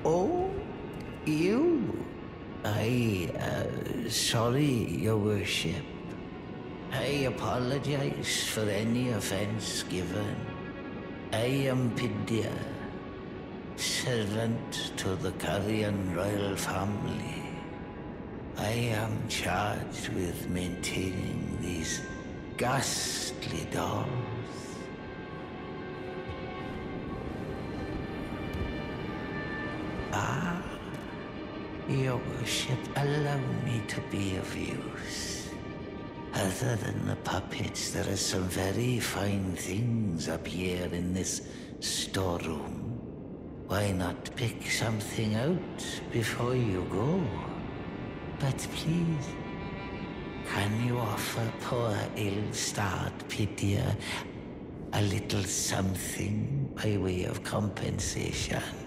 Oh, you. Sorry, Your Worship. I apologize for any offense given. I am Pidya, servant to the Carrion royal family. I am charged with maintaining these ghastly dolls. Your Worship, allow me to be of use. Other than the puppets, there are some very fine things up here in this storeroom. Why not pick something out before you go? But please, can you offer poor ill-starred Pidya a little something by way of compensation?